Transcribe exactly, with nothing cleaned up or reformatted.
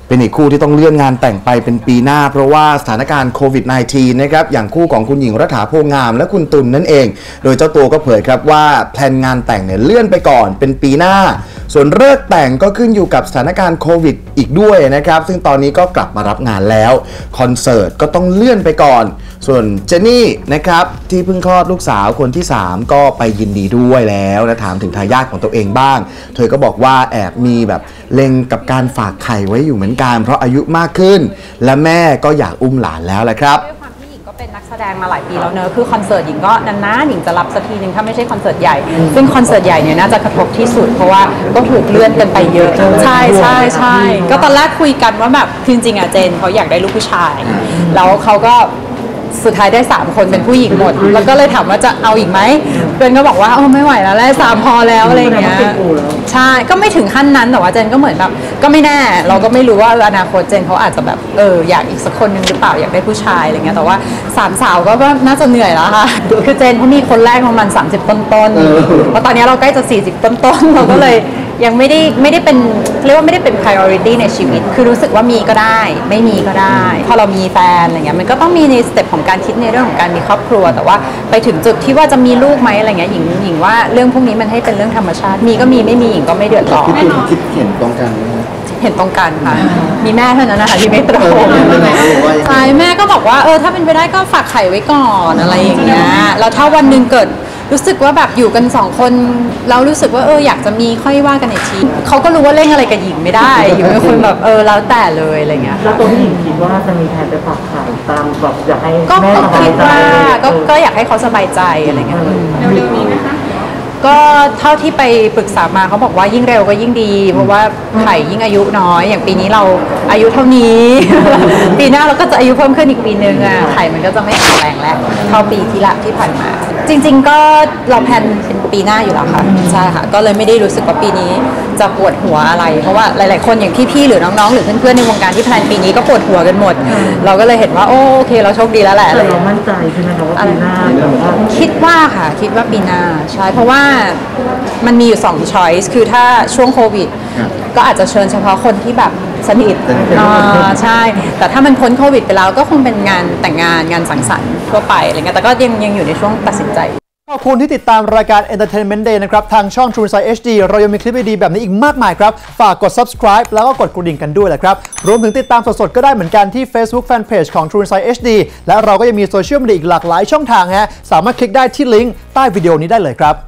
เป็นอีกคู่ที่ต้องเลื่อนงานแต่งไปเป็นปีหน้าเพราะว่าสถานการณ์โควิด สิบเก้า นะครับอย่างคู่ของคุณหญิงรัฐาโพงามและคุณตุล นั่นเองโดยเจ้าตัวก็เผยครับว่าแพลนงานแต่งเนี่ยเลื่อนไปก่อนเป็นปีหน้าส่วนฤกษ์แต่งก็ขึ้นอยู่กับสถานการณ์โควิดอีกด้วยนะครับซึ่งตอนนี้ก็กลับมารับงานแล้วคอนเสิร์ตก็ต้องเลื่อนไปก่อนส่วนเจนนี่นะครับที่เพิ่งคลอดลูกสาวคนที่สามก็ไปยินดีด้วยแล้วนะถามถึงทายาทของตัวเองบ้างเธอก็บอกว่าแอบมีแบบเล็งกับการฝากไข่ไว้อยู่เหมือนกันเพราะอายุมากขึ้นและแม่ก็อยากอุ้มหลานแล้วแหละครับด้วยความที่หญิงก็เป็นนักแสดงมาหลายปีแล้วเนอะคือคอนเสิร์ตหญิงก็นานๆหญิงจะรับสักทีนึงถ้าไม่ใช่คอนเสิร์ตใหญ่ซึ่งคอนเสิร์ตใหญ่เนี่ยน่าจะกระทบที่สุดเพราะว่าก็ถูกเลื่อนกันไปเยอะใช่ใช่ใช่ก็ตอนแรกคุยกันว่าแบบจริงๆอ่ะเจนเขาอยากได้ลูกผู้ชายแล้วเขาก็สุดท้ายได้สามคนเป็นผู้หญิงหมดแล้วก็เลยถามว่าจะเอาอีกไหมเจนก็บอกว่าโอ้ไม่ไหวแล้วแหละสามพอแล้วอะไรอย่างเงี้ยใช่ก็ไม่ถึงขั้นนั้นแต่ว่าเจนก็เหมือนแบบก็ไม่แน่เราก็ไม่รู้ว่าอนาคตเจนเขาอาจจะแบบเอออยากอีกสักคนนึงหรือเปล่าอยากได้ผู้ชายอะไรเงี้ยแต่ว่าสามสาวก็น่าจะเหนื่อยแล้วค่ะคือเจนเขามีคนแรกประมาณสามสิบต้นๆเพราะตอนนี้เราใกล้จะสี่สิบต้นๆเราก็เลยยังไม่ได้ไม่ได้เป็นเรียกว่าไม่ได้เป็น priority ในชีวิตคือรู้สึกว่ามีก็ได้ไม่มีก็ได้พอเรามีแฟนอะไรเงี้ยมันก็ต้องมีในสเต็ปของการคิดในเรื่องของการมีครอบครัวแต่ว่าไปถึงจุดที่ว่าจะมีลูกไหมอะไรเงี้ยหญิงหญิงว่าเรื่องพวกนี้มันให้เป็นเรื่องธรรมชาติมีก็มีไม่มีหญิงก็ไม่เดือดร้อนพี่ตูนคิดเห็นตรงกันเห็นตรงกันค่ะมีแม่เท่านั้นนะคะที่ไม่ตรงใช่แม่ก็บอกว่าเออถ้าเป็นไปได้ก็ฝากไข่ไว้ก่อนอะไรอย่างเงี้ยแล้วถ้าวันหนึ่งเกิดรู้สึกว่าแบบอยู่กันสองคนเรารู้สึกว่าเอออยากจะมีค่อยว่ากันในทีเขาก็รู้ว่าเล่นอะไรกับหญิงไม่ได้หญิงเป็นคนแบบเออแล้วแต่เลยอะไรเงี้ยแล้วตัวพี่หญิงคิดว่าจะมีแผนไปฝากไข่ตามแบบอยากให้แม่สบายใจก็ก็อยากให้เขาสบายใจอะไรเงี้ยเร็วๆนี้นะคะก็เท่าที่ไปปรึกษามาเขาบอกว่ายิ่งเร็วก็ยิ่งดีเพราะว่าไข่ยิ่งอายุน้อยอย่างปีนี้เราอายุเท่านี้ปีหน้าเราก็จะอายุเพิ่มขึ้นอีกปีนึงอ่ะไข่มันก็จะไม่แข็งแรงแล้วเท่าปีที่ละที่ผ่านมาจริงๆก็เราแพลนเป็นปีหน้าอยู่แล้วค่ะใช่ค่ะก็เลยไม่ได้รู้สึกว่าปีนี้จะปวดหัวอะไรเพราะว่าหลายๆคนอย่างพี่ๆหรือน้องๆหรือเพื่อนๆในวงการที่แพลนปีนี้ก็ปวดหัวกันหมดเราก็เลยเห็นว่าโอเคเราโชคดีแล้วแหละแต่เรามั่นใจใช่ไหมคะว่าปีหน้าคิดว่าค่ะคิดว่าปีหน้าใช่เพราะว่ามันมีอยู่สอง choice คือถ้าช่วงโควิดก็อาจจะเชิญเฉพาะคนที่แบบสนิทอ่าใช่แต่ถ้ามันพ้นโควิดไปแล้วก็คงเป็นงานแต่งงานงานสังสรรค์ทั่วไปอะไรเงี้ยแต่ก็ยังยังอยู่ในช่วงตัดสินใจขอบคุณที่ติดตามรายการ Entertainment Day นะครับทางช่อง True Insight เอช ดี เรายังมีคลิปดีๆแบบนี้อีกมากมายครับฝากกด subscribe แล้วก็กดกระดิ่งกันด้วยแหละครับรวมถึงติดตามสดๆก็ได้เหมือนกันที่ Facebook Fanpage ของ True Insight เอช ดี และเราก็ยังมีโซเชียลมีเดียอีกหลากหลายช่องทางฮะสามารถคลิกได้ที่ลิงก์ใต้วิดีโอนี้ได้เลยครับ